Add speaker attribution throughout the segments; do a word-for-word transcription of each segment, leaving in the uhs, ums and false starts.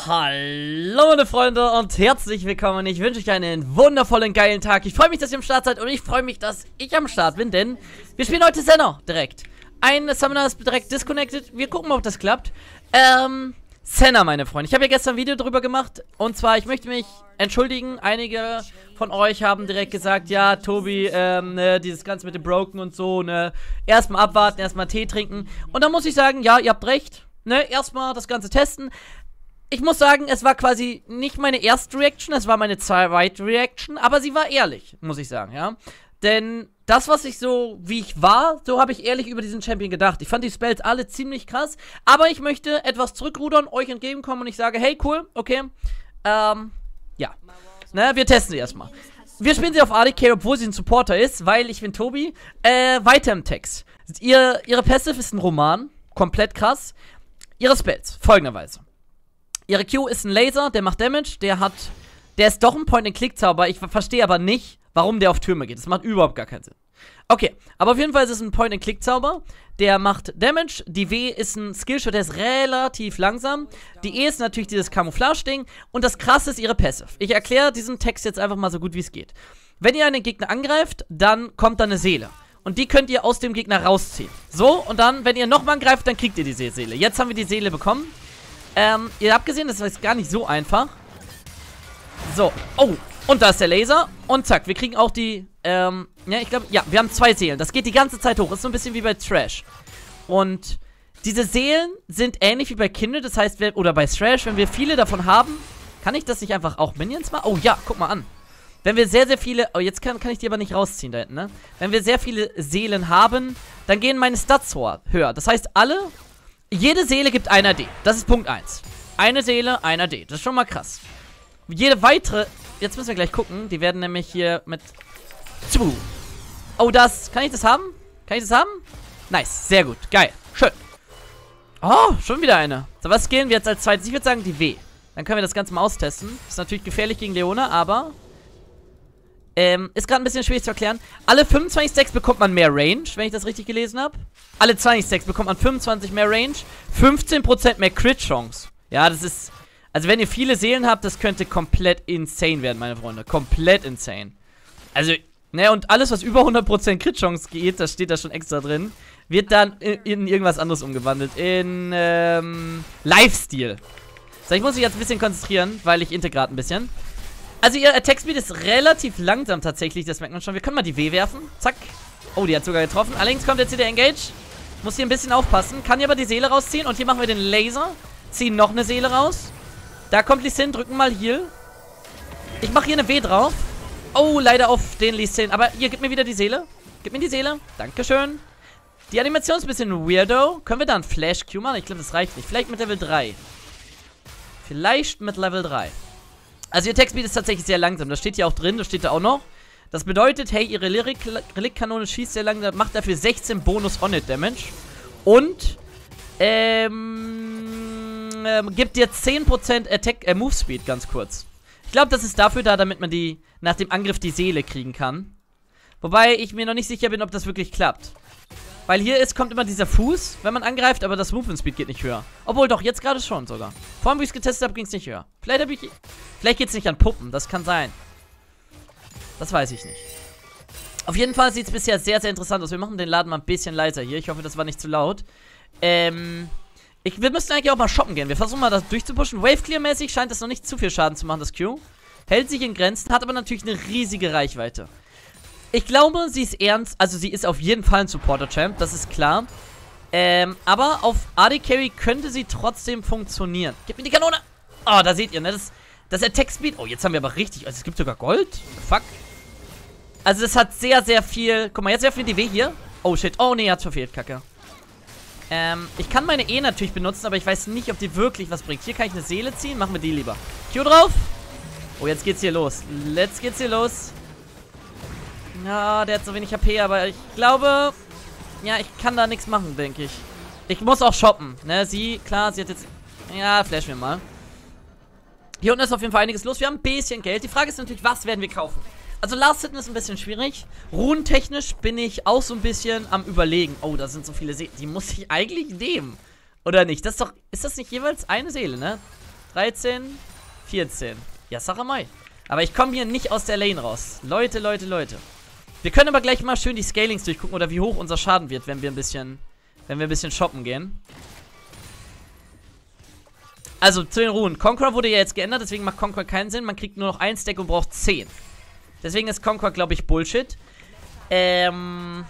Speaker 1: Hallo meine Freunde und herzlich willkommen. Ich wünsche euch einen wundervollen, geilen Tag. Ich freue mich, dass ihr am Start seid und ich freue mich, dass ich am Start bin, denn wir spielen heute Senna direkt. Ein Summoner ist direkt disconnected. Wir gucken mal, ob das klappt. Ähm, Senna, meine Freunde. Ich habe ja gestern ein Video darüber gemacht und zwar, ich möchte mich entschuldigen. Einige von euch haben direkt gesagt, ja, Tobi, ähm, ne, dieses Ganze mit dem Broken und so, ne, erstmal abwarten, erstmal Tee trinken. Und dann muss ich sagen, ja, ihr habt recht, ne, erstmal das Ganze testen. Ich muss sagen, es war quasi nicht meine erste Reaction, es war meine zweite Reaction, aber sie war ehrlich, muss ich sagen, ja. Denn das, was ich so, wie ich war, so habe ich ehrlich über diesen Champion gedacht. Ich fand die Spells alle ziemlich krass, aber ich möchte etwas zurückrudern, euch entgegenkommen und ich sage, hey, cool, okay, ähm, ja. Ne, wir testen sie erstmal. Wir spielen sie auf A D Carry, obwohl sie ein Supporter ist, weil ich bin Tobi. Äh, weiter im Text. Ihr, ihre Passive ist ein Roman, komplett krass. Ihre Spells, folgenderweise. Ihre Q ist ein Laser, der macht Damage, der hat, der ist doch ein Point-and-Click-Zauber, ich verstehe aber nicht, warum der auf Türme geht, das macht überhaupt gar keinen Sinn. Okay, aber auf jeden Fall ist es ein Point-and-Click-Zauber, der macht Damage, die W ist ein Skillshot, der ist relativ langsam, die E ist natürlich dieses Camouflage-Ding und das Krasse ist ihre Passive. Ich erkläre diesen Text jetzt einfach mal so gut wie es geht. Wenn ihr einen Gegner angreift, dann kommt da eine Seele. Und die könnt ihr aus dem Gegner rausziehen. So, und dann, wenn ihr nochmal angreift, dann kriegt ihr diese Seele. Jetzt haben wir die Seele bekommen. Ähm, ihr habt gesehen, das ist gar nicht so einfach. So, oh, und da ist der Laser. Und zack, wir kriegen auch die, ähm, ja, ich glaube, ja, wir haben zwei Seelen. Das geht die ganze Zeit hoch. Ist so ein bisschen wie bei Thrash. Und diese Seelen sind ähnlich wie bei Kindred, das heißt, oder bei Thrash, wenn wir viele davon haben, kann ich das nicht einfach auch Minions machen? Oh ja, guck mal an. Wenn wir sehr, sehr viele, oh, jetzt kann, kann ich die aber nicht rausziehen da hinten, ne? Wenn wir sehr viele Seelen haben, dann gehen meine Stats höher. Das heißt, alle... Jede Seele gibt ein A D. Das ist Punkt eins. Eine Seele, ein A D. Das ist schon mal krass. Jede weitere... Jetzt müssen wir gleich gucken. Die werden nämlich hier mit... Oh, das... Kann ich das haben? Kann ich das haben? Nice. Sehr gut. Geil. Schön. Oh, schon wieder eine. So, was skillen wir jetzt als zweites? Ich würde sagen die W. Dann können wir das Ganze mal austesten. Ist natürlich gefährlich gegen Leona, aber... Ähm, ist gerade ein bisschen schwierig zu erklären. Alle fünfundzwanzig Stacks bekommt man mehr Range, wenn ich das richtig gelesen habe. Alle zwanzig Stacks bekommt man fünfundzwanzig mehr Range. fünfzehn Prozent mehr Crit-Chance. Ja, das ist... Also wenn ihr viele Seelen habt, das könnte komplett insane werden, meine Freunde. Komplett insane. Also, ne, und alles, was über hundert Prozent Crit-Chance geht, das steht da schon extra drin, wird dann in, in irgendwas anderes umgewandelt. In, ähm, Lifesteal. So, ich muss mich jetzt ein bisschen konzentrieren, weil ich integrat ein bisschen. Also ihr Attack Speed ist relativ langsam tatsächlich, das merkt man schon. Wir können mal die W werfen. Zack. Oh, die hat sogar getroffen. Allerdings kommt jetzt hier der Engage. Muss hier ein bisschen aufpassen. Kann hier aber die Seele rausziehen. Und hier machen wir den Laser. Ziehen noch eine Seele raus. Da kommt Lee Sin. Drücken mal Heal. Ich mache hier eine W drauf. Oh, leider auf den Lee Sin. Aber hier, gib mir wieder die Seele. Gib mir die Seele. Dankeschön. Die Animation ist ein bisschen weirdo. Können wir da einen Flash-Q machen? Ich glaube, das reicht nicht. Vielleicht mit Level drei. Vielleicht mit Level drei. Also ihr Attack-Speed ist tatsächlich sehr langsam. Das steht hier auch drin, das steht da auch noch. Das bedeutet, hey, ihre Reliktkanone schießt sehr langsam, macht dafür sechzehn Bonus On-Hit-Damage. Und, ähm, ähm, gibt dir zehn Prozent Attack, äh, Move-Speed, ganz kurz. Ich glaube, das ist dafür da, damit man die, nach dem Angriff die Seele kriegen kann. Wobei ich mir noch nicht sicher bin, ob das wirklich klappt. Weil hier ist, kommt immer dieser Fuß, wenn man angreift, aber das Movement-Speed geht nicht höher. Obwohl doch, jetzt gerade schon sogar. Vorhin, wie ich es getestet habe, ging es nicht höher. Vielleicht habe ich... Vielleicht geht es nicht an Puppen, das kann sein. Das weiß ich nicht. Auf jeden Fall sieht es bisher sehr, sehr interessant aus. Wir machen den Laden mal ein bisschen leiser hier. Ich hoffe, das war nicht zu laut. Ähm... Ich, wir müssten eigentlich auch mal shoppen gehen. Wir versuchen mal das durchzupushen. Wave-Clear-mäßig scheint das noch nicht zu viel Schaden zu machen, das Q. Hält sich in Grenzen, hat aber natürlich eine riesige Reichweite. Ich glaube, sie ist ernst, also sie ist auf jeden Fall ein Supporter-Champ, das ist klar. Ähm, aber auf A D Carry könnte sie trotzdem funktionieren. Gib mir die Kanone! Oh, da seht ihr, ne, das, das Attack-Speed, oh, jetzt haben wir aber richtig, also es gibt sogar Gold. Fuck. Also das hat sehr, sehr viel, guck mal, jetzt werfen wir die W hier. Oh, shit, oh, nee, hat's verfehlt, Kacke. Ähm, ich kann meine E natürlich benutzen, aber ich weiß nicht, ob die wirklich was bringt. Hier kann ich eine Seele ziehen, machen wir die lieber. Q drauf. Oh, jetzt geht's hier los. Jetzt geht's hier los. Ja, der hat so wenig H P, aber ich glaube, ja, ich kann da nichts machen, denke ich. Ich muss auch shoppen, ne, sie, klar, sie hat jetzt, ja, flash mir mal. Hier unten ist auf jeden Fall einiges los, wir haben ein bisschen Geld. Die Frage ist natürlich, was werden wir kaufen? Also Last Hitten ist ein bisschen schwierig. Runentechnisch bin ich auch so ein bisschen am Überlegen. Oh, da sind so viele Seelen, die muss ich eigentlich nehmen. Oder nicht? Das ist doch, ist das nicht jeweils eine Seele, ne? dreizehn, vierzehn. Ja, Saramai. Aber ich komme hier nicht aus der Lane raus. Leute, Leute, Leute. Wir können aber gleich mal schön die Scalings durchgucken oder wie hoch unser Schaden wird, wenn wir ein bisschen, wenn wir ein bisschen shoppen gehen. Also, zu den Runen. Conqueror wurde ja jetzt geändert, deswegen macht Conqueror keinen Sinn. Man kriegt nur noch ein Stack und braucht zehn. Deswegen ist Conqueror, glaube ich, Bullshit. Ähm...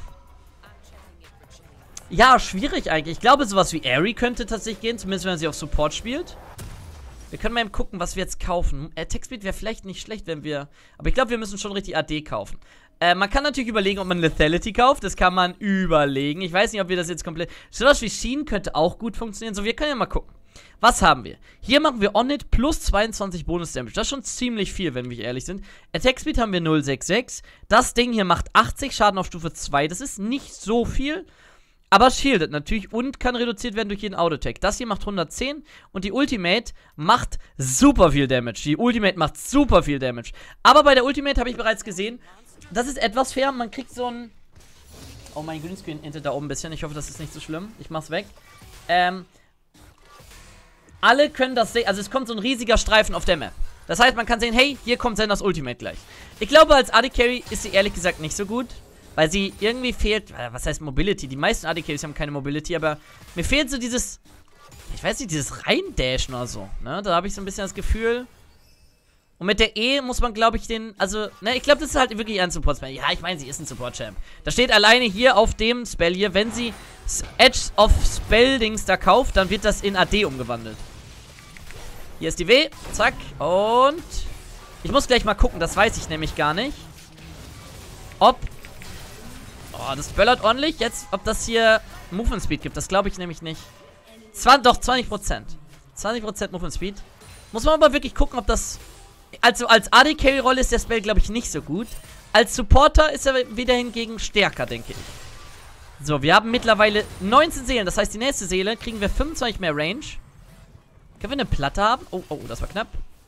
Speaker 1: Ja, schwierig eigentlich. Ich glaube, sowas wie Aerie könnte tatsächlich gehen, zumindest wenn man sie auf Support spielt. Wir können mal eben gucken, was wir jetzt kaufen. Attack Speed wäre vielleicht nicht schlecht, wenn wir... Aber ich glaube, wir müssen schon richtig A D kaufen. Äh, man kann natürlich überlegen, ob man Lethality kauft. Das kann man überlegen. Ich weiß nicht, ob wir das jetzt komplett... Sowas wie Sheen könnte auch gut funktionieren. So, wir können ja mal gucken. Was haben wir? Hier machen wir On-It plus zweiundzwanzig Bonus-Damage. Das ist schon ziemlich viel, wenn wir ehrlich sind. Attack Speed haben wir null Komma sechsundsechzig. Das Ding hier macht achtzig Schaden auf Stufe zwei. Das ist nicht so viel. Aber shieldet natürlich und kann reduziert werden durch jeden Auto-Attack. Das hier macht hundertzehn und die Ultimate macht super viel Damage. Die Ultimate macht super viel Damage. Aber bei der Ultimate habe ich bereits gesehen, das ist etwas fair. Man kriegt so ein... Oh, mein Greenscreen hintet da oben ein bisschen. Ich hoffe, das ist nicht so schlimm. Ich mach's weg. Ähm... Alle können das sehen, also es kommt so ein riesiger Streifen auf der Map. Das heißt, man kann sehen, hey, hier kommt Zenders Ultimate gleich. Ich glaube, als A D Carry ist sie ehrlich gesagt nicht so gut, weil sie irgendwie fehlt, was heißt Mobility? Die meisten A D Carries haben keine Mobility, aber mir fehlt so dieses, ich weiß nicht, dieses Reindashen oder so, ne? Da habe ich so ein bisschen das Gefühl. Und mit der E muss man, glaube ich, den, also, ne, ich glaube, das ist halt wirklich ein Support-Spell. Ja, ich meine, sie ist ein Support-Champ. Da steht alleine hier auf dem Spell hier, wenn sie Edge of Spell-Dings da kauft, dann wird das in A D umgewandelt. Hier ist die W. Zack. Und ich muss gleich mal gucken. Das weiß ich nämlich gar nicht. Ob... Oh, das böllert ordentlich. Jetzt, ob das hier Movement Speed gibt. Das glaube ich nämlich nicht. zwanzig, doch, zwanzig Prozent. zwanzig Prozent Movement Speed. Muss man aber wirklich gucken, ob das... Also als A D Carry-Rolle ist der Spell, glaube ich, nicht so gut. Als Supporter ist er wieder hingegen stärker, denke ich. So, wir haben mittlerweile neunzehn Seelen. Das heißt, die nächste Seele kriegen wir fünfundzwanzig mehr Range. Können wir eine Platte haben? Oh, oh, das war knapp.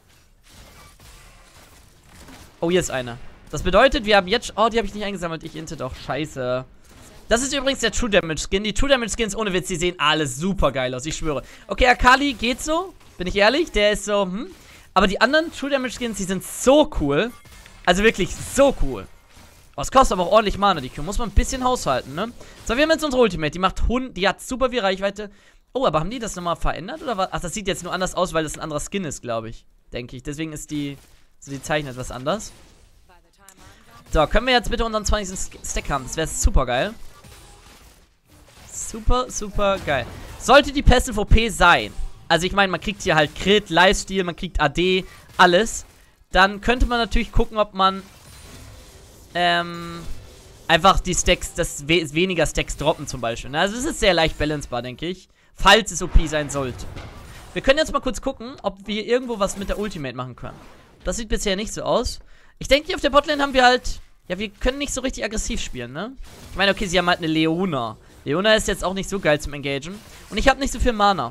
Speaker 1: Oh, hier ist eine. Das bedeutet, wir haben jetzt... Oh, die habe ich nicht eingesammelt. Ich inte doch. Scheiße. Das ist übrigens der True Damage Skin. Die True Damage Skins, ohne Witz, die sehen alle super geil aus. Ich schwöre. Okay, Akali geht so. Bin ich ehrlich? Der ist so, hm. Aber die anderen True Damage Skins, die sind so cool. Also wirklich so cool. Oh, es kostet aber auch ordentlich Mana, die Q. Muss man ein bisschen haushalten, ne? So, wir haben jetzt unsere Ultimate. Die macht hundert... Die hat super viel Reichweite. Oh, aber haben die das nochmal verändert, oder was? Ach, das sieht jetzt nur anders aus, weil das ein anderer Skin ist, glaube ich. Denke ich. Deswegen ist die... So, die Zeichen etwas anders. So, können wir jetzt bitte unseren zwanzigsten Stack haben? Das wäre super geil. Super, super geil. Sollte die Passive O P sein, also ich meine, man kriegt hier halt Crit, Lifesteal, man kriegt A D, alles. Dann könnte man natürlich gucken, ob man ähm, einfach die Stacks, das we weniger Stacks droppen zum Beispiel. Also es ist sehr leicht balancebar, denke ich. Falls es O P sein sollte. Wir können jetzt mal kurz gucken, ob wir irgendwo was mit der Ultimate machen können. Das sieht bisher nicht so aus. Ich denke, hier auf der Botlane haben wir halt... Ja, wir können nicht so richtig aggressiv spielen, ne? Ich meine, okay, sie haben halt eine Leona. Leona ist jetzt auch nicht so geil zum Engagen. Und ich habe nicht so viel Mana.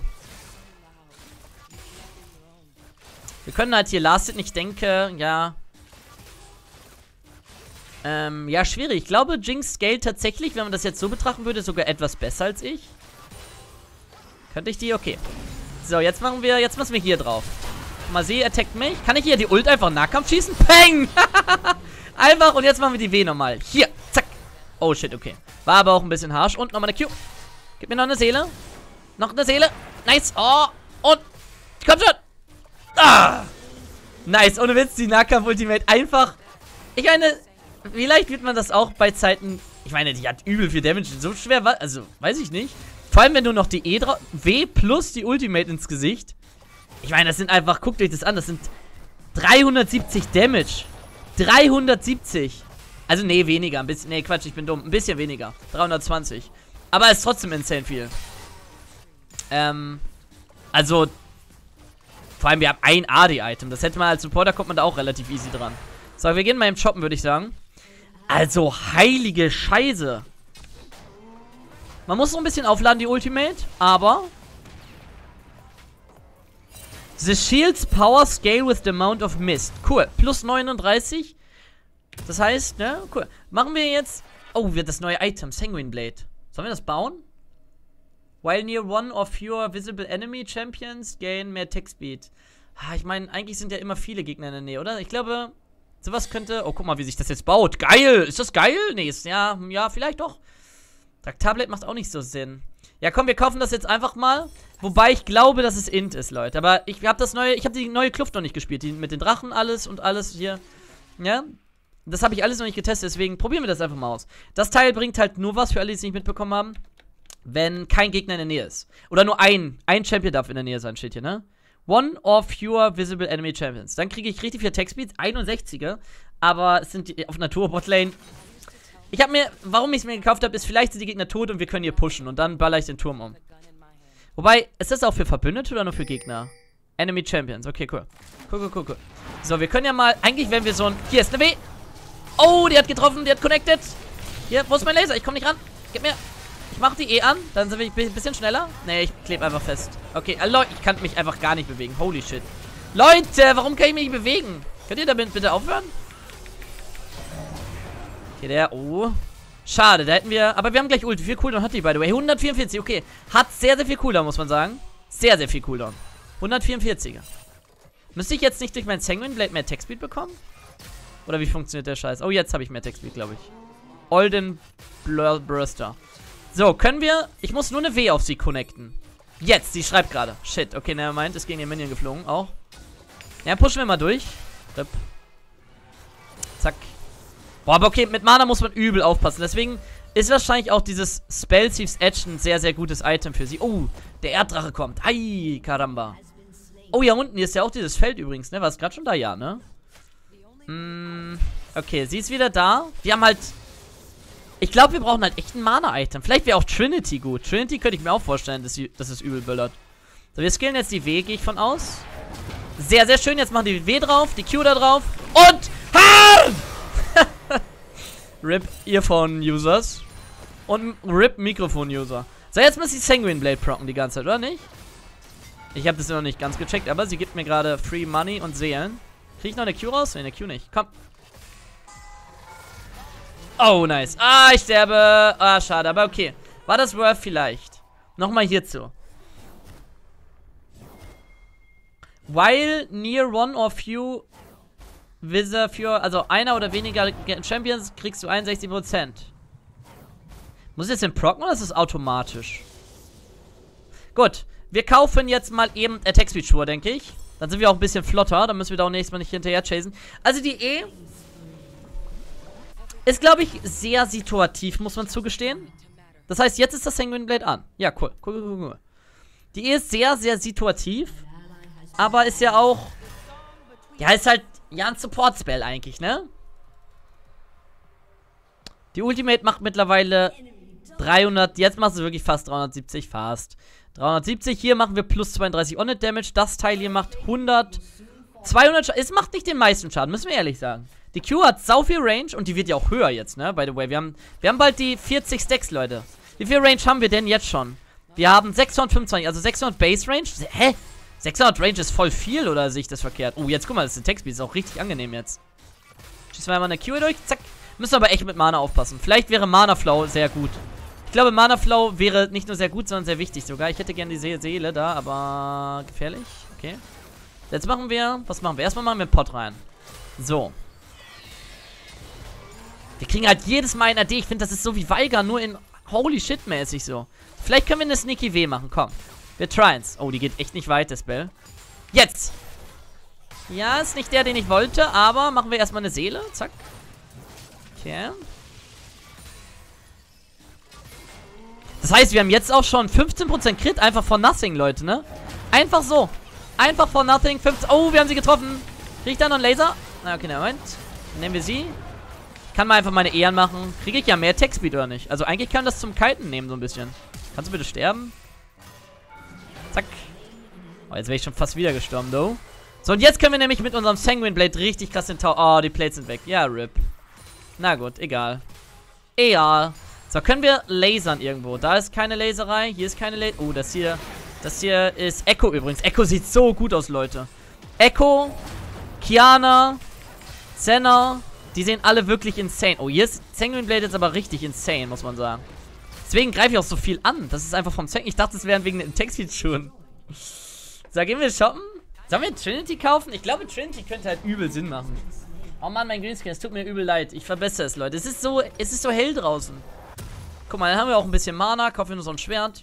Speaker 1: Wir können halt hier Last Hit, ich denke, ja... Ähm, ja, schwierig. Ich glaube, Jinx scaled tatsächlich, wenn man das jetzt so betrachten würde, sogar etwas besser als ich. Könnte ich die? Okay. So, jetzt machen wir, jetzt müssen wir hier drauf. Mal sehen, attackt mich. Kann ich hier die Ult einfach Nahkampf schießen? Peng! Einfach, und jetzt machen wir die W nochmal. Hier, zack. Oh, shit, okay. War aber auch ein bisschen harsch. Und nochmal eine Q. Gib mir noch eine Seele. Noch eine Seele. Nice. Oh, und, komm schon. Ah! Nice, ohne Witz, die Nahkampf-Ultimate einfach. Ich meine, vielleicht wird man das auch bei Zeiten... Ich meine, die hat übel viel Damage. So schwer war... Also, weiß ich nicht. Vor allem, wenn du noch die E drauf... W plus die Ultimate ins Gesicht. Ich meine, das sind einfach... Guckt euch das an. Das sind dreihundertsiebzig Damage. dreihundertsiebzig. Also, nee, weniger. Ein bisschen... Nee, Quatsch, ich bin dumm. Ein bisschen weniger. dreihundertzwanzig. Aber es ist trotzdem insane viel. Ähm... Also... Vor allem, wir haben ein A D-Item. Das hätte man als Supporter, kommt man da auch relativ easy dran. So, wir gehen mal im Shoppen, würde ich sagen. Also, heilige Scheiße. Man muss noch ein bisschen aufladen, die Ultimate, aber... The Shield's Power Scale with the Amount of Mist. Cool. Plus neununddreißig. Das heißt, ne? Cool. Machen wir jetzt... Oh, wird das neue Item. Sanguine Blade. Sollen wir das bauen? While near one or fewer visible enemy champions, gain mehr Attack Speed. Ich meine, eigentlich sind ja immer viele Gegner in der Nähe, oder? Ich glaube, sowas könnte... Oh, guck mal, wie sich das jetzt baut. Geil! Ist das geil? Nee, ist, ja, ja, vielleicht doch. Traktarblade macht auch nicht so Sinn. Ja, komm, wir kaufen das jetzt einfach mal. Wobei ich glaube, dass es Int ist, Leute. Aber ich habe das neue... Ich habe die neue Kluft noch nicht gespielt. Die mit den Drachen, alles und alles hier. Ja? Das habe ich alles noch nicht getestet, deswegen probieren wir das einfach mal aus. Das Teil bringt halt nur was, für alle, die es nicht mitbekommen haben, wenn kein Gegner in der Nähe ist. Oder nur ein, ein Champion darf in der Nähe sein, steht hier, ne? One or fewer visible enemy champions. Dann kriege ich richtig viel Attack Speed, einundsechziger. Aber es sind die, auf Natur Botlane. Ich habe mir, warum ich es mir gekauft habe, ist, vielleicht sind die Gegner tot und wir können hier pushen. Und dann baller ich den Turm um. Wobei, ist das auch für Verbündete oder nur für Gegner? Enemy Champions, okay, cool. Cool, cool, cool, cool. So, wir können ja mal, eigentlich wenn wir so ein, hier ist eine W. Oh, die hat getroffen, die hat connected. Hier, wo ist mein Laser? Ich komme nicht ran. Gib mir. Ich mache die E an, dann sind wir ein bisschen schneller. Nee, ich klebe einfach fest. Okay, äh, Leute, ich kann mich einfach gar nicht bewegen. Holy shit. Leute, warum kann ich mich nicht bewegen? Könnt ihr damit bitte aufhören? Okay, der, oh. Schade, da hätten wir, aber wir haben gleich Ult. Wie viel Cooldown hat die, by the way? hundertvierundvierzig, okay. Hat sehr, sehr viel Cooldown, muss man sagen. Sehr, sehr viel Cooldown. hundertvierundvierziger. Müsste ich jetzt nicht durch mein Sanguine Blade mehr Attack Speed bekommen? Oder wie funktioniert der Scheiß? Oh, jetzt habe ich mehr Attack Speed, glaube ich. Olden Blur Burster. So, können wir... Ich muss nur eine W auf sie connecten. Jetzt, sie schreibt gerade. Shit, okay, nevermind. Ist gegen den Minion geflogen, auch. Ja, pushen wir mal durch. Rip. Zack. Boah, aber okay, mit Mana muss man übel aufpassen. Deswegen ist wahrscheinlich auch dieses Spell Thieves Edge ein sehr, sehr gutes Item für sie. Oh, der Erddrache kommt. Ei, Karamba. Oh, ja, unten ist ja auch dieses Feld übrigens, ne? War es gerade schon da? Ja, ne? Mm, okay, sie ist wieder da. Wir haben halt... Ich glaube, wir brauchen halt echt ein Mana-Item. Vielleicht wäre auch Trinity gut. Trinity könnte ich mir auch vorstellen, dass, sie, dass es übel böllert. So, wir skillen jetzt die W, gehe ich von aus. Sehr, sehr schön. Jetzt machen die W drauf, die Q da drauf. Und... Ha! R I P Earphone-Users. Und R I P Mikrofon-User. So, jetzt muss ich Sanguine Blade procken die ganze Zeit, oder nicht? Ich habe das noch nicht ganz gecheckt, aber sie gibt mir gerade Free Money und Seelen. Krieg ich noch eine Q raus? Ne, eine Q nicht. Komm. Oh, nice. Ah, ich sterbe. Ah, schade, aber okay. War das worth vielleicht? Nochmal hierzu. While near one or few Visor für, also einer oder weniger Champions, kriegst du einundsechzig Prozent. Muss ich jetzt den procken oder ist das automatisch? Gut. Wir kaufen jetzt mal eben Attack Speed Schuhe, denke ich. Dann sind wir auch ein bisschen flotter. Dann müssen wir da auch nächstes Mal nicht hinterher chasen. Also die E ist, glaube ich, sehr situativ, muss man zugestehen. Das heißt, jetzt ist das Sanguine Blade an. Ja, cool. Cool, cool, cool. Die E ist sehr, sehr situativ. Aber ist ja auch... Ja, ist halt ja ein Support-Spell eigentlich, ne? Die Ultimate macht mittlerweile dreihundert... Jetzt macht sie wirklich fast dreihundertsiebzig. Fast. dreihundertsiebzig. Hier machen wir plus zweiunddreißig On-Hit Damage. Das Teil hier macht hundert... zweihundert Schaden. Es macht nicht den meisten Schaden, müssen wir ehrlich sagen. Die Q hat sau viel Range und die wird ja auch höher jetzt, ne? By the way, wir haben, wir haben bald die vierzig Stacks, Leute. Wie viel Range haben wir denn jetzt schon? Wir haben sechshundertfünfundzwanzig, also sechshundert Base Range. Hä? sechshundert Range ist voll viel, oder sehe ich das verkehrt? Oh, jetzt guck mal, das ist Attack Speed, ist auch richtig angenehm jetzt. Schießen wir mal eine Q hier durch, zack. Müssen wir aber echt mit Mana aufpassen. Vielleicht wäre Mana Flow sehr gut. Ich glaube, Mana Flow wäre nicht nur sehr gut, sondern sehr wichtig sogar. Ich hätte gerne die See Seele da, aber gefährlich. Okay. Jetzt machen wir, was machen wir? Erstmal machen wir einen Pot rein. So. Wir kriegen halt jedes Mal ein A D. Ich finde, das ist so wie Veigar, nur in holy shit mäßig so. Vielleicht können wir eine Sneaky W machen, komm. Wir tryen's. Oh, die geht echt nicht weit, das Spell. Jetzt! Ja, ist nicht der, den ich wollte, aber machen wir erstmal eine Seele. Zack. Okay. Das heißt, wir haben jetzt auch schon fünfzehn Prozent Crit, einfach for nothing, Leute, ne? Einfach so. Einfach for nothing. fünfzehn. Oh, wir haben sie getroffen. Krieg ich da noch einen Laser? Na, okay, Moment. Dann nehmen wir sie. Ich kann mal einfach meine E anmachen. Kriege ich ja mehr Attack Speed oder nicht? Also eigentlich kann das zum Kiten nehmen, so ein bisschen. Kannst du bitte sterben? Zack. Oh, jetzt wäre ich schon fast wieder gestorben, though. So, und jetzt können wir nämlich mit unserem Sanguine Blade richtig krass den Tau... Oh, die Plates sind weg. Ja, R I P. Na gut, egal. Egal. So, können wir lasern irgendwo. Da ist keine Laserei. Hier ist keine Laser... Oh, das hier... Das hier ist Echo übrigens. Echo sieht so gut aus, Leute. Echo, Kiana, Senna... Die sehen alle wirklich insane. Oh, hier ist Sanguine Blade jetzt aber richtig insane, muss man sagen. Es Deswegen greife ich auch so viel an. Das ist einfach vom Zweck. Ich dachte, es wären wegen den Textspeed-Schuhen. So, gehen wir shoppen? Sollen wir Trinity kaufen? Ich glaube, Trinity könnte halt übel Sinn machen. Oh Mann, mein Greenscreen, es tut mir übel leid. Ich verbessere es, Leute. Es ist so, es ist so hell draußen. Guck mal, dann haben wir auch ein bisschen Mana. Kaufen wir nur so ein Schwert.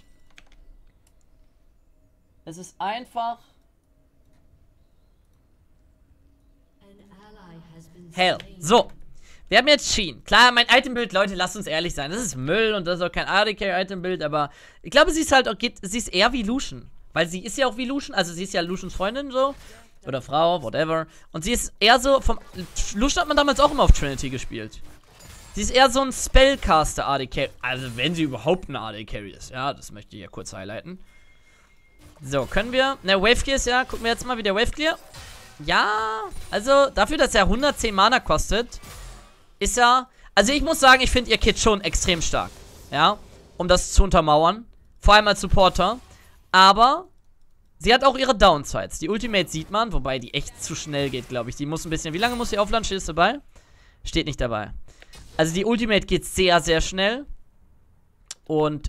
Speaker 1: Es ist einfach hell. So. Wir haben jetzt Sheen. Klar, mein Itembild, Leute, lasst uns ehrlich sein. Das ist Müll und das ist auch kein A D Carry-Itembild, aber ich glaube, sie ist halt auch, geht, sie ist eher wie Lucian. Weil sie ist ja auch wie Lucian, also sie ist ja Lucians Freundin so. Oder Frau, whatever. Und sie ist eher so vom. Lucian hat man damals auch immer auf Trinity gespielt. Sie ist eher so ein Spellcaster A D Carry. Also, wenn sie überhaupt ein A D Carry ist. Ja, das möchte ich ja kurz highlighten. So, können wir. Ne, Waveclear ist ja. Gucken wir jetzt mal wieder Waveclear. Ja, also dafür, dass er hundertzehn Mana kostet, ist er. Also, ich muss sagen, ich finde ihr Kit schon extrem stark. Ja, um das zu untermauern. Vor allem als Supporter. Aber sie hat auch ihre Downsides. Die Ultimate sieht man, wobei die echt zu schnell geht, glaube ich. Die muss ein bisschen. Wie lange muss sie aufladen? Steht es dabei? Steht nicht dabei. Also die Ultimate geht sehr, sehr schnell. Und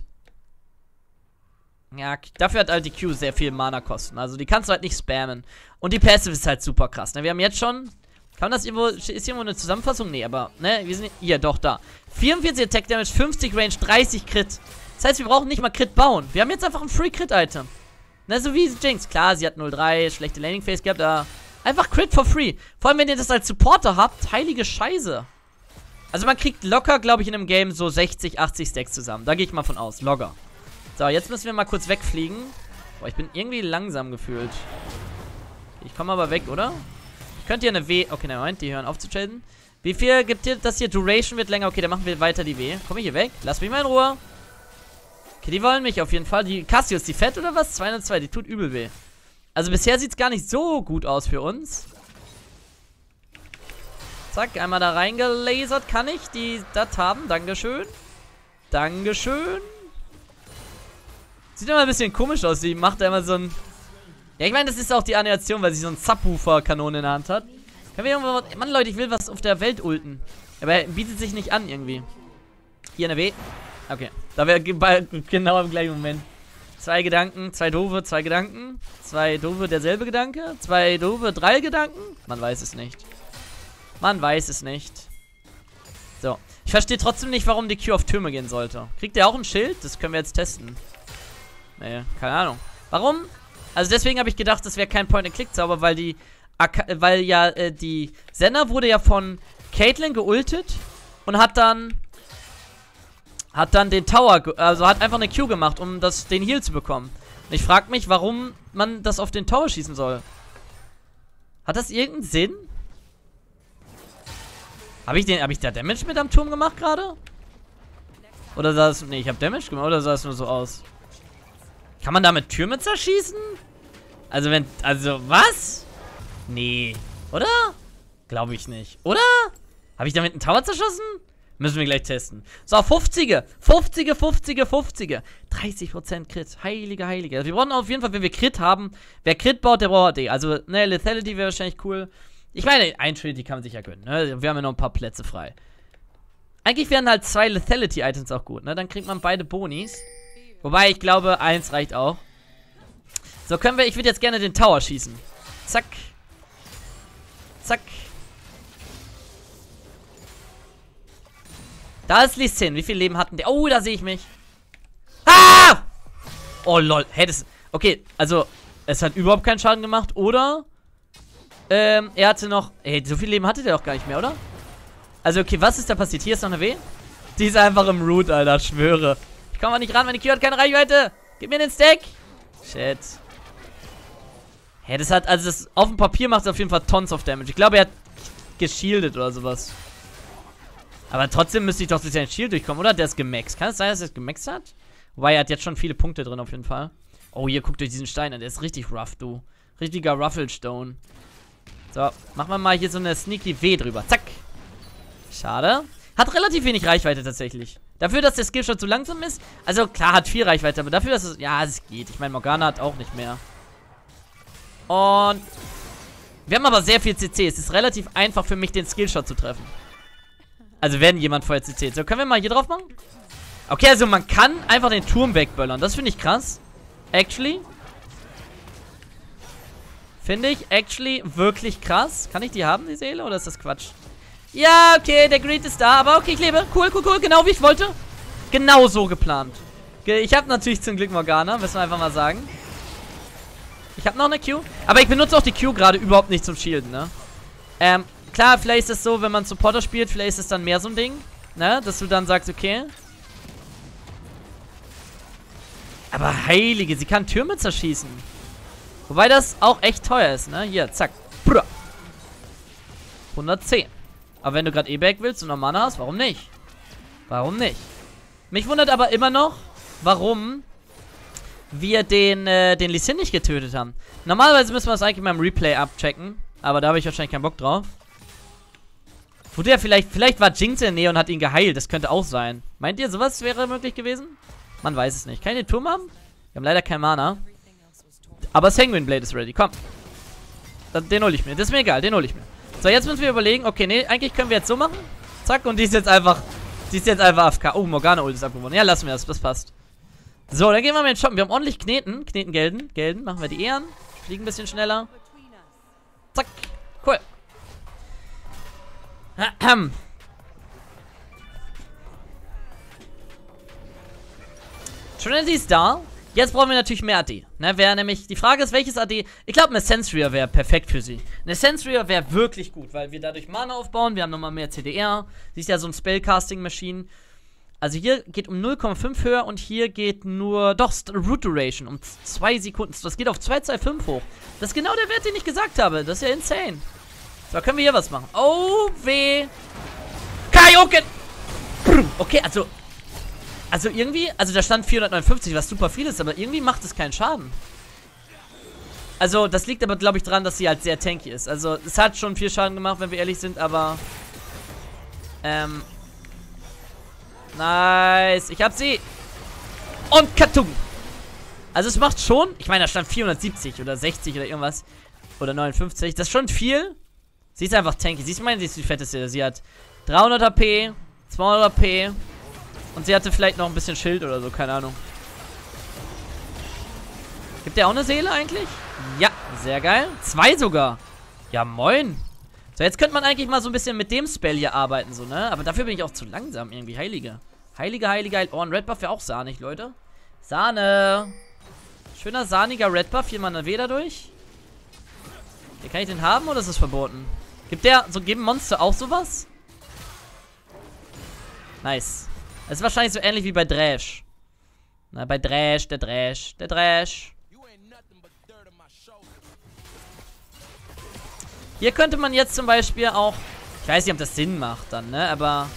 Speaker 1: ja, dafür hat halt die Q sehr viel Mana kosten. Also die kannst du halt nicht spammen. Und die Passive ist halt super krass. Ne? Wir haben jetzt schon. Kann das irgendwo. Ist irgendwo eine Zusammenfassung? Nee, aber. Ne, wir sind. Hier, doch, da. vierundvierzig Attack Damage, fünfzig Range, dreißig Crit. Das heißt, wir brauchen nicht mal Crit bauen. Wir haben jetzt einfach ein Free Crit-Item. Ne, so wie Jinx. Klar, sie hat null drei, schlechte Landing Phase gehabt, aber einfach Crit for free. Vor allem, wenn ihr das als Supporter habt, heilige Scheiße. Also man kriegt locker, glaube ich, in einem Game so sechzig, achtzig Stacks zusammen. Da gehe ich mal von aus. Locker. So, jetzt müssen wir mal kurz wegfliegen. Boah, ich bin irgendwie langsam gefühlt. Ich komme aber weg, oder? Ich könnte hier eine W... Okay, nein, Moment, die hören auf zu chasen. Wie viel gibt dir das hier? Duration wird länger. Okay, dann machen wir weiter die W. Komm ich hier weg? Lass mich mal in Ruhe. Okay, die wollen mich auf jeden Fall. Die Cassius, die fett oder was? zweihundertzwei, die tut übel weh. Also bisher sieht es gar nicht so gut aus für uns. Zack, einmal da reingelasert. Kann ich die das haben? Dankeschön. Dankeschön. Sieht immer ein bisschen komisch aus. Die macht da immer so ein... Ja, ich meine, das ist auch die Animation, weil sie so ein Subwoofer-Kanone in der Hand hat. Können wir irgendwo... Mann, Leute, ich will was auf der Welt ulten. Aber er bietet sich nicht an, irgendwie. Hier eine W. Okay. Da wäre genau im gleichen Moment. Zwei Gedanken, zwei doofe, zwei Gedanken. Zwei doofe, derselbe Gedanke. Zwei doofe, drei Gedanken. Man weiß es nicht. Man weiß es nicht. So. Ich verstehe trotzdem nicht, warum die Q auf Türme gehen sollte. Kriegt der auch ein Schild? Das können wir jetzt testen. Nee, keine Ahnung. Warum? Also deswegen habe ich gedacht, das wäre kein Point-and-Click-Zauber, weil die... Weil ja, äh, die... Senna wurde ja von Caitlyn geultet und hat dann... Hat dann den Tower... Also hat einfach eine Q gemacht, um das, den Heal zu bekommen. Und ich frage mich, warum man das auf den Tower schießen soll. Hat das irgendeinen Sinn? Habe ich den, habe ich da Damage mit am Turm gemacht gerade? Oder sah es, nee, ich habe Damage gemacht, oder sah es nur so aus? Kann man damit Türme zerschießen? Also wenn, also was? Nee, oder? Glaube ich nicht, oder? Habe ich damit einen Tower zerschossen? Müssen wir gleich testen. So, fünfziger, fünfziger, fünfziger, fünfziger. dreißig Prozent Crit, heilige, heilige. Also wir brauchen auf jeden Fall, wenn wir Crit haben, wer Crit baut, der braucht D. Also, ne, Lethality wäre wahrscheinlich cool. Ich meine, ein Trinity kann man sich ja gönnen, ne? Wir haben ja noch ein paar Plätze frei. Eigentlich wären halt zwei Lethality-Items auch gut, ne? Dann kriegt man beide Bonis. Wobei, ich glaube, eins reicht auch. So, können wir, ich würde jetzt gerne den Tower schießen. Zack. Zack. Da ist Lee Sin. Wie viel Leben hatten die? Oh, da sehe ich mich. Ah! Oh, lol. Hey, das... Okay, also, es hat überhaupt keinen Schaden gemacht, oder? Ähm, er hatte noch... Ey, so viel Leben hatte der doch gar nicht mehr, oder? Also, okay, was ist da passiert? Hier ist noch eine W. Die ist einfach im Root, Alter, schwöre. Ich komme mal nicht ran, meine Q hat keine Reichweite. Gib mir den Stack. Shit. Hä, das hat... Also, das auf dem Papier macht es auf jeden Fall Tons of Damage. Ich glaube, er hat geshieldet oder sowas. Aber trotzdem müsste ich doch durch sein Shield durchkommen, oder? Der ist gemaxt. Kann es sein, dass er es gemaxt hat? Wobei, er hat jetzt schon viele Punkte drin, auf jeden Fall. Oh, hier, guckt euch diesen Stein an. Der ist richtig rough, du. Richtiger Rufflestone. So, machen wir mal hier so eine Sneaky W drüber. Zack. Schade. Hat relativ wenig Reichweite tatsächlich. Dafür, dass der Skillshot zu langsam ist. Also, klar, hat viel Reichweite, aber dafür, dass es... Ja, es geht. Ich meine, Morgana hat auch nicht mehr. Und... Wir haben aber sehr viel C C. Es ist relativ einfach für mich, den Skillshot zu treffen. Also wenn jemand vorher C C. So, können wir mal hier drauf machen? Okay, also man kann einfach den Turm wegböllern. Das finde ich krass. Actually. Finde ich actually wirklich krass. Kann ich die haben, die Seele? Oder ist das Quatsch? Ja, okay, der Greed ist da. Aber okay, ich lebe. Cool, cool, cool. Genau wie ich wollte. Genau so geplant. Ich habe natürlich zum Glück Morgana. Müssen wir einfach mal sagen. Ich habe noch eine Q. Aber ich benutze auch die Q gerade überhaupt nicht zum Shielden, ne? Ähm, klar, vielleicht ist es so, wenn man Supporter spielt, vielleicht ist es dann mehr so ein Ding. Ne? Dass du dann sagst, okay. Aber heilige, sie kann Türme zerschießen. Wobei das auch echt teuer ist, ne? Hier, zack. hundertzehn. Aber wenn du gerade E-Back willst und noch Mana hast, warum nicht? Warum nicht? Mich wundert aber immer noch, warum wir den, äh, den Lee Sin nicht getötet haben. Normalerweise müssen wir das eigentlich mal im Replay abchecken. Aber da habe ich wahrscheinlich keinen Bock drauf. Wurde ja vielleicht, vielleicht war Jinx in der Nähe und hat ihn geheilt. Das könnte auch sein. Meint ihr, sowas wäre möglich gewesen? Man weiß es nicht. Kann ich den Turm haben? Wir haben leider kein Mana. Aber Sanguine Blade ist ready. Komm. Den hole ich mir. Das ist mir egal. Den hole ich mir. So, jetzt müssen wir überlegen. Okay, nee, eigentlich können wir jetzt so machen. Zack, und die ist jetzt einfach... Die ist jetzt einfach A F K. Oh, Morgana Ult ist abgewonnen. Ja, lassen wir das. Das passt. So, dann gehen wir mal in den Shoppen. Wir haben ordentlich Kneten. Kneten gelden. Gelden. Machen wir die Ehren. Fliegen ein bisschen schneller. Zack. Cool. Ahem. Trinity ist da. Jetzt brauchen wir natürlich mehr A D. Ne, wäre nämlich, die Frage ist, welches A D? Ich glaube, eine Sensoria wäre perfekt für sie. Eine Sensoria wäre wirklich gut, weil wir dadurch Mana aufbauen. Wir haben nochmal mehr C D R. Sie ist ja so ein Spellcasting-Machine. Also hier geht um null Komma fünf höher und hier geht nur, doch, Root Duration um zwei Sekunden. Das geht auf zwei Komma fünfundzwanzig hoch. Das ist genau der Wert, den ich gesagt habe. Das ist ja insane. So, können wir hier was machen. Oh, weh. Kaioken! Okay, also... Also irgendwie, also da stand vierhundertneunundfünfzig, was super viel ist, aber irgendwie macht es keinen Schaden. Also, das liegt aber, glaube ich, daran, dass sie halt sehr tanky ist. Also, es hat schon viel Schaden gemacht, wenn wir ehrlich sind, aber... Ähm... Nice, ich hab sie. Und Katung. Also, es macht schon, ich meine, da stand vierhundertsiebzig oder sechzig oder irgendwas. Oder neunundfünfzig, das ist schon viel. Sie ist einfach tanky, sie ist, ich meine, sie ist die fetteste. Sie hat dreihundert H P, zweihundert H P... Und sie hatte vielleicht noch ein bisschen Schild oder so, keine Ahnung. Gibt der auch eine Seele eigentlich? Ja, sehr geil. Zwei sogar. Ja, moin. So, jetzt könnte man eigentlich mal so ein bisschen mit dem Spell hier arbeiten, so, ne? Aber dafür bin ich auch zu langsam irgendwie. Heilige. Heilige, heilige, heilige. Oh, ein Red Buff wäre auch sahnig, Leute. Sahne. Schöner, sahniger Red Buff. Hier mal eine W dadurch. Okay, kann ich den haben oder ist das verboten? Gibt der, so geben Monster auch sowas? Nice. Das ist wahrscheinlich so ähnlich wie bei Drash. Na, bei Drash, der Drash, der Drash. Hier könnte man jetzt zum Beispiel auch... Ich weiß nicht, ob das Sinn macht dann, ne? Aber...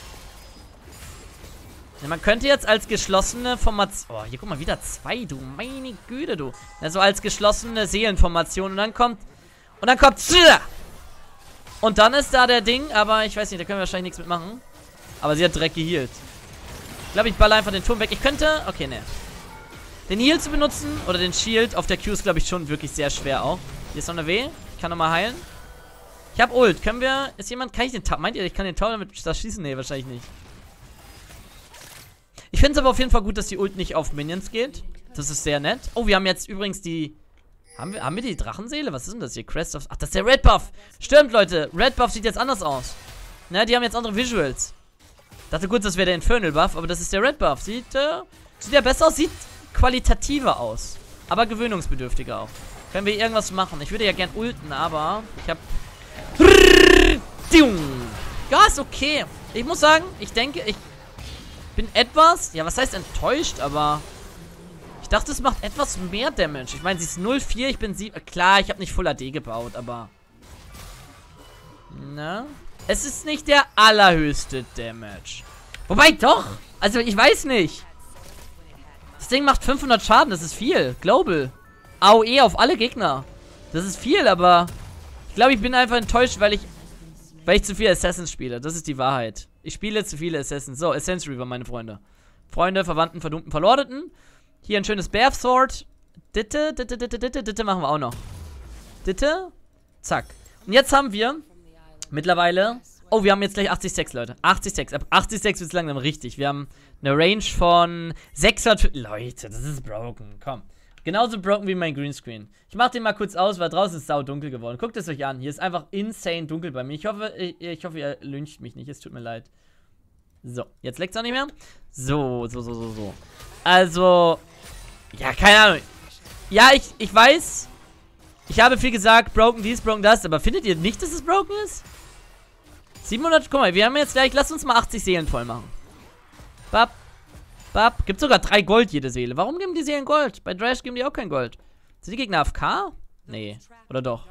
Speaker 1: Ja, man könnte jetzt als geschlossene Formation... Oh, hier guck mal, wieder zwei, du. Meine Güte, du. Also als geschlossene Seelenformation. Und dann kommt... Und dann kommt... Und dann ist da der Ding, aber ich weiß nicht, da können wir wahrscheinlich nichts mitmachen. Aber sie hat direkt geheilt. Ich glaube, ich baller einfach den Turm weg. Ich könnte... Okay, ne. Den Heal zu benutzen oder den Shield auf der Q ist, glaube ich, schon wirklich sehr schwer auch. Hier ist noch eine W. Ich kann nochmal heilen. Ich habe Ult. Können wir... Ist jemand... Kann ich den... Meint ihr, ich kann den Tower damit das schießen? Nee, wahrscheinlich nicht. Ich finde es aber auf jeden Fall gut, dass die Ult nicht auf Minions geht. Das ist sehr nett. Oh, wir haben jetzt übrigens die... Haben wir, haben wir die Drachenseele? Was ist denn das hier? Crest of... Ach, das ist der Red Buff. Stimmt, Leute. Red Buff sieht jetzt anders aus. Ne, die haben jetzt andere Visuals. Dachte kurz, das wäre der Infernal Buff, aber das ist der Red Buff. Sieht, äh, sieht ja besser aus, sieht qualitativer aus. Aber gewöhnungsbedürftiger auch. Können wir irgendwas machen? Ich würde ja gern ulten, aber ich hab... Ja, ist okay. Ich muss sagen, ich denke, ich bin etwas... Ja, was heißt enttäuscht, aber... Ich dachte, es macht etwas mehr Damage. Ich meine, sie ist null Komma vier, ich bin sieben... Klar, ich habe nicht Full A D gebaut, aber... Na... Es ist nicht der allerhöchste Damage. Wobei, doch. Also, ich weiß nicht. Das Ding macht fünfhundert Schaden. Das ist viel. Global. A O E auf alle Gegner. Das ist viel, aber... Ich glaube, ich bin einfach enttäuscht, weil ich... Weil ich zu viele Assassins spiele. Das ist die Wahrheit. Ich spiele zu viele Assassins. So, Essence Reaver, meine Freunde. Freunde, Verwandten, Verdummten, Verlordeten. Hier ein schönes Bath Sword. Ditte, ditte, ditte, ditte, ditte machen wir auch noch. Ditte. Zack. Und jetzt haben wir... Mittlerweile Oh, wir haben jetzt gleich achtzig Stacks, Leute. achtzig Stacks. Ab achtzig Stacks wird es langsam richtig. Wir haben eine Range von sechshundert... Leute, das ist broken. Komm. Genauso broken wie mein Greenscreen. Ich mach den mal kurz aus, weil draußen ist sau dunkel geworden. Guckt es euch an. Hier ist einfach insane dunkel bei mir. Ich hoffe, ich, ich hoffe, ihr lyncht mich nicht. Es tut mir leid. So, jetzt leckt's auch nicht mehr. So, so, so, so, so. Also, ja, keine Ahnung. Ja, ich, ich weiß, ich habe viel gesagt, broken dies, broken das, aber findet ihr nicht, dass es broken ist? siebenhundert, guck mal, wir haben jetzt gleich, lasst uns mal achtzig Seelen voll machen. Bap, bap, gibt sogar drei Gold jede Seele. Warum geben die Seelen Gold? Bei Drash geben die auch kein Gold. Sind die Gegner A F K? Nee, oder doch?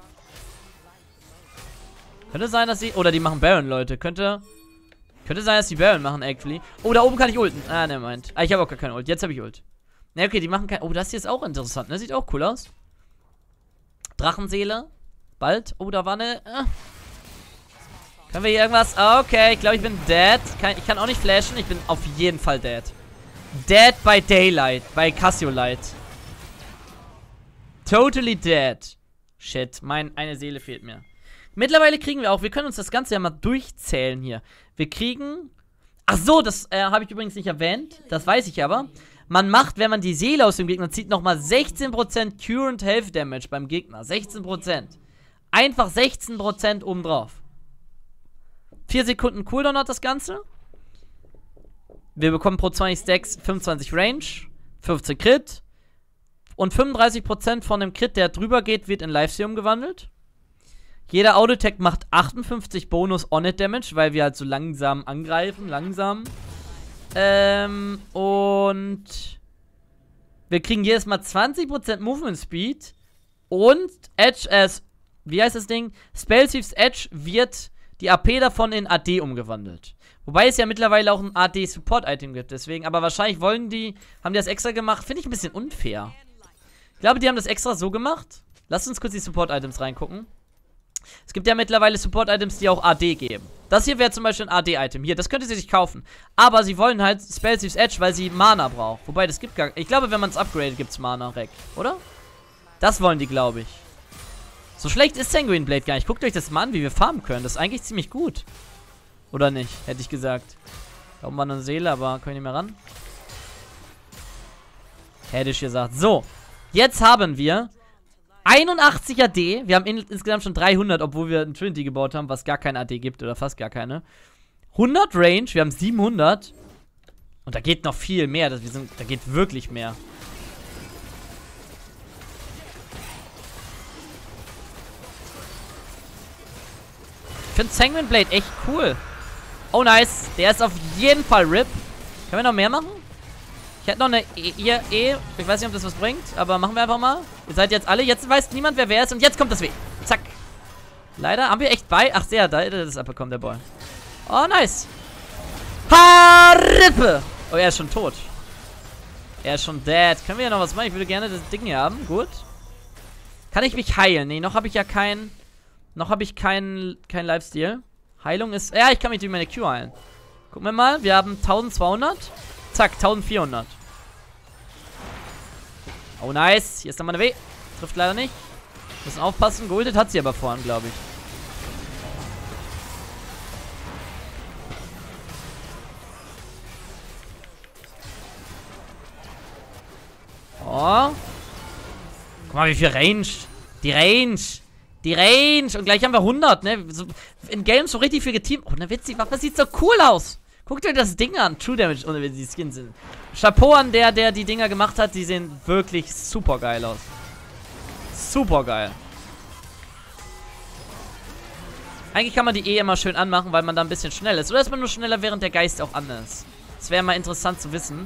Speaker 1: Könnte sein, dass sie, oder die machen Baron, Leute, könnte... Könnte sein, dass die Baron machen, actually. Oh, da oben kann ich ulten. Ah, ne, meint. Ah, ich habe auch gar keine Ult. Jetzt habe ich Ult. Ne, okay, die machen kein... Oh, das hier ist auch interessant, ne? Sieht auch cool aus. Drachenseele. Bald. Oh, da war eine... Äh. Können wir hier irgendwas... Okay, ich glaube, ich bin dead. Kann, ich kann auch nicht flashen. Ich bin auf jeden Fall dead. Dead by Daylight. Bei Cassiolight. Totally dead. Shit, mein, eine Seele fehlt mir. Mittlerweile kriegen wir auch... Wir können uns das Ganze ja mal durchzählen hier. Wir kriegen... Ach so, das äh, habe ich übrigens nicht erwähnt. Das weiß ich aber. Man macht, wenn man die Seele aus dem Gegner zieht, nochmal sechzehn Prozent Current Health Damage beim Gegner. sechzehn Prozent. Einfach sechzehn Prozent obendrauf. vier Sekunden Cooldown hat das Ganze. Wir bekommen pro zwanzig Stacks fünfundzwanzig Range. fünfzehn Crit. Und fünfunddreißig Prozent von dem Crit, der drüber geht, wird in Lifesteal umgewandelt. Jeder Auto-Attack macht achtundfünfzig Bonus On-Hit-Damage, weil wir halt so langsam angreifen. Langsam. Ähm, und wir kriegen jedes Mal zwanzig Prozent Movement Speed. Und Edge as, wie heißt das Ding? Spell Thieves Edge wird die A P davon in A D umgewandelt. Wobei es ja mittlerweile auch ein A D-Support-Item gibt. Deswegen, aber wahrscheinlich wollen die, haben die das extra gemacht. Finde ich ein bisschen unfair. Ich glaube, die haben das extra so gemacht. Lasst uns kurz die Support-Items reingucken. Es gibt ja mittlerweile Support-Items, die auch A D geben. Das hier wäre zum Beispiel ein A D-Item. Hier, das könnte sie sich kaufen. Aber sie wollen halt Spell Thieves Edge, weil sie Mana braucht. Wobei, das gibt gar... Ich glaube, wenn man es upgradet, gibt es Mana-Rack. Oder? Das wollen die, glaube ich. So schlecht ist Sanguine Blade gar nicht. Guckt euch das mal an, wie wir farmen können. Das ist eigentlich ziemlich gut. Oder nicht? Hätte ich gesagt. Da oben war eine Seele, aber können wir nicht mehr ran. Hätte ich gesagt. So. Jetzt haben wir... einundachtzig A D. Wir haben in, insgesamt schon dreihundert, obwohl wir ein Trinity gebaut haben, was gar kein A D gibt oder fast gar keine. hundert Range, wir haben siebenhundert. Und da geht noch viel mehr. Das, wir sind, da geht wirklich mehr. Ich finde Sanguine Blade echt cool. Oh, nice. Der ist auf jeden Fall R I P. Können wir noch mehr machen? Ich hätte noch eine E, E, E. Ich weiß nicht, ob das was bringt, aber machen wir einfach mal. Ihr seid jetzt alle. Jetzt weiß niemand, wer wer ist. Und jetzt kommt das W. Zack. Leider haben wir echt bei. Ach, sehr, da ist das abbekommen, der Boy. Oh, nice. Harippe. Oh, er ist schon tot. Er ist schon dead. Können wir ja noch was machen? Ich würde gerne das Ding hier haben. Gut. Kann ich mich heilen? Nee, noch habe ich ja kein... Noch habe ich keinen kein Lifesteal. Heilung ist... Ja, ich kann mich durch meine Q heilen. Gucken wir mal. Wir haben eintausendzweihundert. Zack, eintausendvierhundert. Oh, nice. Hier ist nochmal eine W. Trifft leider nicht. Müssen aufpassen. Goldet hat sie aber vorhin, glaube ich. Oh. Guck mal, wie viel Range. Die Range. Die Range. Und gleich haben wir hundert, ne? So, in Games so richtig viel geteamt. Oh, eine witzige Waffe. Sieht so cool aus. Guckt euch das Ding an. True Damage, ohne wenn die Skins sind. Chapeau an der, der die Dinger gemacht hat. Die sehen wirklich super geil aus. Super geil. Eigentlich kann man die eh immer schön anmachen, weil man da ein bisschen schnell ist. Oder ist man nur schneller, während der Geist auch an ist? Das wäre mal interessant zu wissen.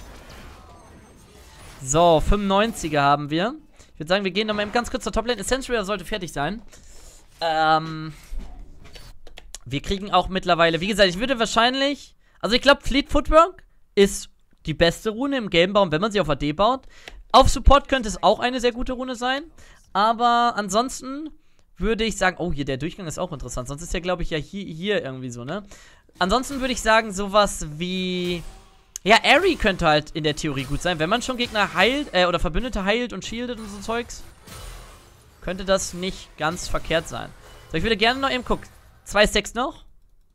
Speaker 1: So, fünfundneunziger haben wir. Ich würde sagen, wir gehen nochmal ganz kurz zur Toplane. Essential sollte fertig sein. Ähm... Wir kriegen auch mittlerweile, wie gesagt, ich würde wahrscheinlich, also ich glaube, Fleet Footwork ist die beste Rune im Gamebaum, wenn man sie auf A D baut. Auf Support könnte es auch eine sehr gute Rune sein, aber ansonsten würde ich sagen, oh, hier, der Durchgang ist auch interessant, sonst ist ja, glaube ich, ja hier, hier irgendwie so, ne? Ansonsten würde ich sagen, sowas wie, ja, Airy könnte halt in der Theorie gut sein, wenn man schon Gegner heilt, äh, oder Verbündete heilt und shieldet und so Zeugs, könnte das nicht ganz verkehrt sein. So, ich würde gerne noch eben gucken. Zwei Stacks noch.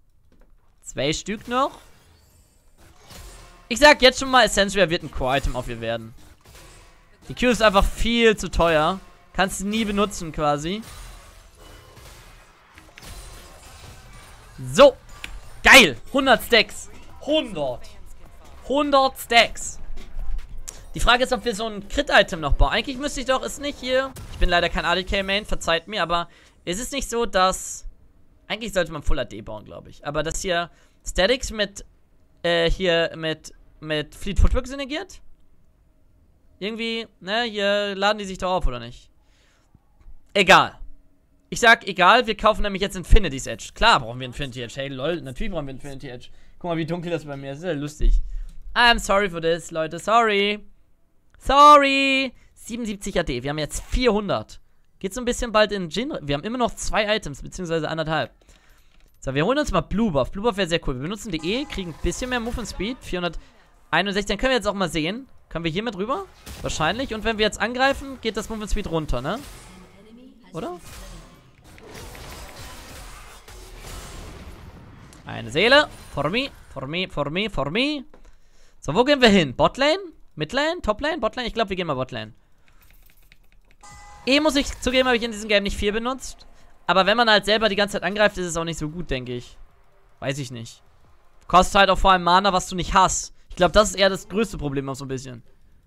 Speaker 1: Zwei Stück noch. Ich sag jetzt schon mal, Essential wird ein Core-Item auf ihr werden. Die Q ist einfach viel zu teuer. Kannst du nie benutzen quasi. So. Geil. hundert Stacks. hundert. hundert Stacks. Die Frage ist, ob wir so ein Crit-Item noch bauen. Eigentlich müsste ich doch, ist nicht hier. Ich bin leider kein A D K-Main, verzeiht mir, aber ist es nicht so, dass... Eigentlich sollte man Full A D bauen, glaube ich. Aber dass hier Statics mit, äh, hier mit, mit Fleet Footwork synergiert? Irgendwie, ne, hier laden die sich doch auf, oder nicht? Egal. Ich sag egal, wir kaufen nämlich jetzt Infinity's Edge. Klar brauchen wir Infinity Edge. Hey, lol, natürlich brauchen wir Infinity Edge. Guck mal, wie dunkel das bei mir ist. Das ist ja lustig. I'm sorry for this, Leute. Sorry. Sorry. siebenundsiebzig A D. Wir haben jetzt vierhundert. Geht so ein bisschen bald in Jin. Wir haben immer noch zwei Items, beziehungsweise anderthalb. So, wir holen uns mal Blue Buff. Blue Buff wäre sehr cool. Wir benutzen die E, kriegen ein bisschen mehr Movement Speed. vierhunderteinundsechzig. Dann können wir jetzt auch mal sehen. Können wir hier mit rüber? Wahrscheinlich. Und wenn wir jetzt angreifen, geht das Movement Speed runter, ne? Oder? Eine Seele. For me, for me, for me, for me. So, wo gehen wir hin? Botlane? Midlane? Toplane? Botlane? Ich glaube, wir gehen mal Botlane. Eh muss ich zugeben, habe ich in diesem Game nicht viel benutzt. Aber wenn man halt selber die ganze Zeit angreift, ist es auch nicht so gut, denke ich. Weiß ich nicht. Kostet halt auch vor allem Mana, was du nicht hast. Ich glaube, das ist eher das größte Problem auch so ein bisschen.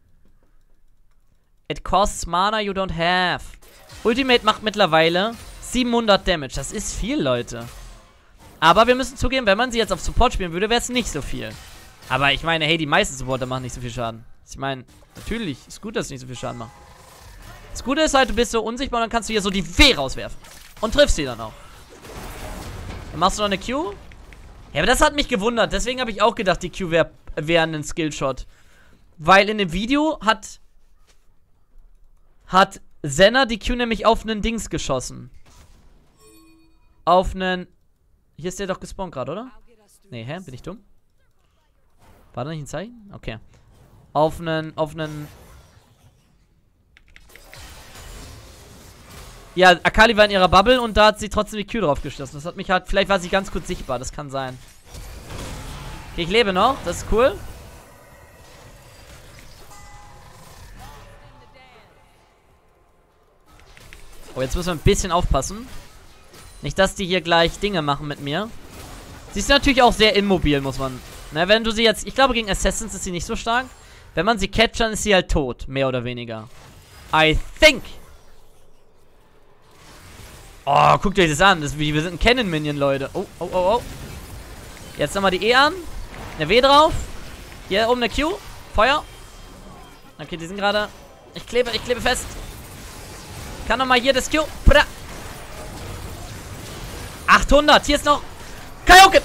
Speaker 1: It costs Mana you don't have. Ultimate macht mittlerweile siebenhundert Damage. Das ist viel, Leute. Aber wir müssen zugeben, wenn man sie jetzt auf Support spielen würde, wäre es nicht so viel. Aber ich meine, hey, die meisten Supporter machen nicht so viel Schaden. Ich meine, natürlich ist gut, dass es nicht so viel Schaden macht. Das Gute ist halt, du bist so unsichtbar und dann kannst du hier so die W rauswerfen. Und triffst sie dann auch. Dann machst du noch eine Q. Ja, aber das hat mich gewundert. Deswegen habe ich auch gedacht, die Q wäre wär ein Skillshot. Weil in dem Video hat hat Senna die Q nämlich auf einen Dings geschossen. Auf einen... Hier ist der doch gespawnt gerade, oder? Nee, hä? Bin ich dumm? War da nicht ein Zeichen? Okay. Auf einen... Auf einen... Ja, Akali war in ihrer Bubble und da hat sie trotzdem die Q drauf geschossen. Das hat mich halt... Vielleicht war sie ganz kurz sichtbar. Das kann sein. Okay, ich lebe noch. Das ist cool. Oh, jetzt müssen wir ein bisschen aufpassen. Nicht, dass die hier gleich Dinge machen mit mir. Sie ist natürlich auch sehr immobil, muss man... Na, wenn du sie jetzt... Ich glaube, gegen Assassins ist sie nicht so stark. Wenn man sie catcht, dann ist sie halt tot. Mehr oder weniger. I think... Oh, guckt euch das an. Das, wir sind ein Cannon-Minion, Leute. Oh, oh, oh, oh. Jetzt nochmal die E an. Eine W drauf. Hier oben eine Q. Feuer. Okay, die sind gerade... Ich klebe, ich klebe fest. Kann nochmal hier das Q. Bra. achthundert. Hier ist noch... Kaioken.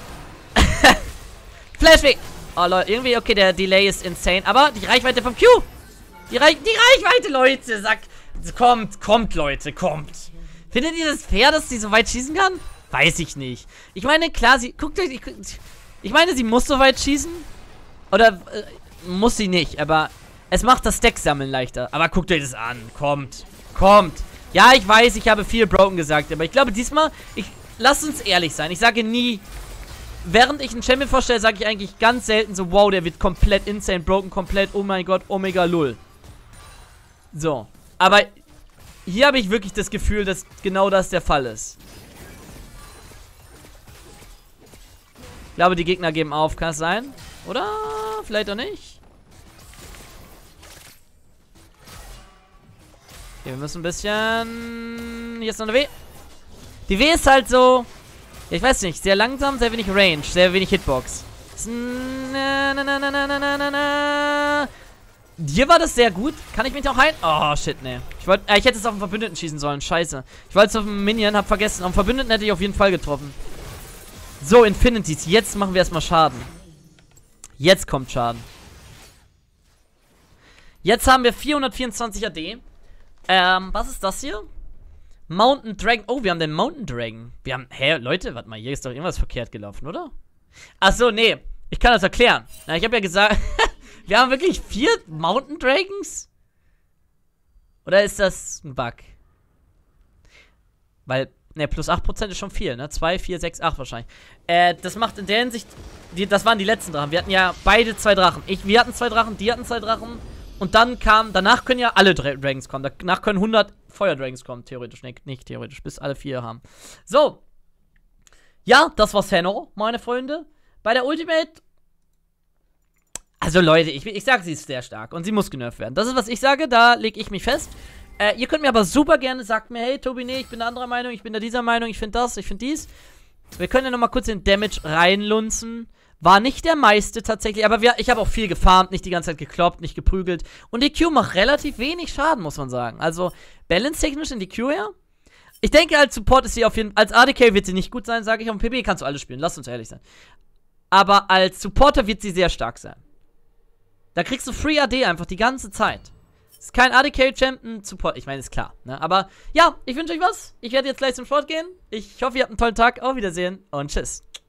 Speaker 1: Flashway. Oh, Leute. Irgendwie, okay, der Delay ist insane. Aber die Reichweite vom Q. Die, Reich die Reichweite, Leute. Sagt... Kommt, kommt, Leute. Kommt. Findet ihr das fair, dass sie so weit schießen kann? Weiß ich nicht. Ich meine, klar, sie... Guckt euch... Ich, ich meine, sie muss so weit schießen. Oder... Äh, muss sie nicht, aber... Es macht das Deck-Sammeln leichter. Aber guckt euch das an. Kommt. Kommt. Ja, ich weiß, ich habe viel Broken gesagt. Aber ich glaube, diesmal... Ich... Lasst uns ehrlich sein. Ich sage nie... Während ich einen Champion vorstelle, sage ich eigentlich ganz selten so... Wow, der wird komplett insane broken. Komplett... Oh mein Gott. Omega Lull. So. Aber... Hier habe ich wirklich das Gefühl, dass genau das der Fall ist. Ich glaube, die Gegner geben auf. Kann es sein? Oder? Vielleicht auch nicht. Okay, wir müssen ein bisschen... Hier ist noch eine W. Die W ist halt so... Ja, ich weiß nicht. Sehr langsam, sehr wenig Range, sehr wenig Hitbox. Na, na, na, na, na, na, na, na. Hier war das sehr gut. Kann ich mich auch heilen? Oh, shit, nee. Ich, wollt, äh, ich hätte es auf den Verbündeten schießen sollen. Scheiße. Ich wollte es auf den Minion, hab vergessen. Auf den Verbündeten hätte ich auf jeden Fall getroffen. So, Infinities. Jetzt machen wir erstmal Schaden. Jetzt kommt Schaden. Jetzt haben wir vierhundertvierundzwanzig A D. Ähm, was ist das hier? Mountain Dragon. Oh, wir haben den Mountain Dragon. Wir haben... Hä, Leute, warte mal. Hier ist doch irgendwas verkehrt gelaufen, oder? Achso, nee. Ich kann das erklären. Na, ich habe ja gesagt... Wir haben wirklich vier Mountain Dragons? Oder ist das ein Bug? Weil Ne, plus acht Prozent ist schon viel, ne? zwei, vier, sechs, acht wahrscheinlich. Äh, das macht in der Hinsicht, die, das waren die letzten Drachen. Wir hatten ja beide zwei Drachen. Ich, wir hatten zwei Drachen, die hatten zwei Drachen. Und dann kam, danach können ja alle Dra Dragons kommen. Danach können hundert Feuer-Dragons kommen, theoretisch. Ne, nicht theoretisch, bis alle vier haben. So. Ja, das war Senno, meine Freunde. Bei der Ultimate. Also Leute, ich, ich sage, sie ist sehr stark. Und sie muss genervt werden. Das ist, was ich sage, da lege ich mich fest. Äh, ihr könnt mir aber super gerne, sagt mir, hey Tobi, nee, ich bin der anderer Meinung, ich bin da dieser Meinung, ich finde das, ich finde dies. Wir können ja nochmal kurz den Damage reinlunzen. War nicht der meiste tatsächlich, aber wir, ich habe auch viel gefarmt, nicht die ganze Zeit gekloppt, nicht geprügelt. Und die Q macht relativ wenig Schaden, muss man sagen. Also, balance-technisch in die Q her. Ich denke, als Support ist sie auf jeden Fall, als A D K wird sie nicht gut sein, sage ich. Auf dem P B kannst du alles spielen, lass uns ehrlich sein. Aber als Supporter wird sie sehr stark sein. Da kriegst du Free A D einfach die ganze Zeit. Ist kein A D K-Champion, Support, ich meine, ist klar, ne? Aber ja, ich wünsche euch was. Ich werde jetzt gleich zum Sport gehen. Ich hoffe, ihr habt einen tollen Tag. Auf Wiedersehen und tschüss.